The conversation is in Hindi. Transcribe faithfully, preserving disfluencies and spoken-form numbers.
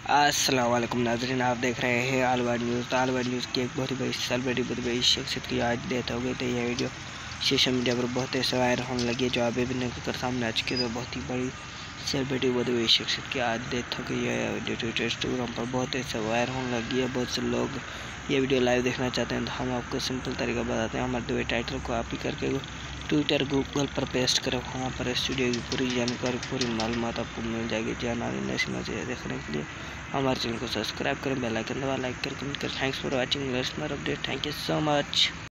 अस्सलाम वालेकुम नाज़रीन, आप देख रहे हैं आल वर्ल्ड न्यूज़। तो आल वर्ल्ड न्यूज़ की एक बहुत ही बड़ी सेलिब्रिटी बहुत बड़ी शख्सियत की आज डेथ हो गई। तो यह वीडियो सोशल मीडिया पर बहुत ही वायरल होने लगी है, जो अभी भी निकल कर सामने आ चुकी है। तो बहुत ही बड़ी सेलिब्रिटी बहुत बड़ी शख्सियत की आज डेथ हो गई है। वीडियो इंस्टाग्राम पर बहुत ही वायरल होने लगी है। बहुत से लोग ये वीडियो लाइव देखना चाहते हैं, तो हम आपको सिंपल तरीका बताते हैं। हमारे दो टाइटल को आप ही करके ट्विटर गूगल पर पेस्ट करें, वहाँ पर स्टूडियो की पूरी जानकारी पूरी मालूमात आपको मिल जाएगी। जानकारी नई मजे देखने के लिए हमारे चैनल को सब्सक्राइब करें, बेल आइकन दबा लाइक करें, कमेंट करें। Thanks for watching update. Thank you so much.